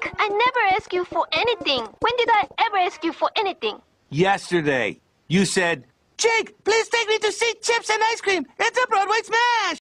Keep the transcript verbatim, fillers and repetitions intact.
Jake, I never ask you for anything. When did I ever ask you for anything? Yesterday, you said, Jake, please take me to see Chips and Ice Cream. It's a Broadway smash!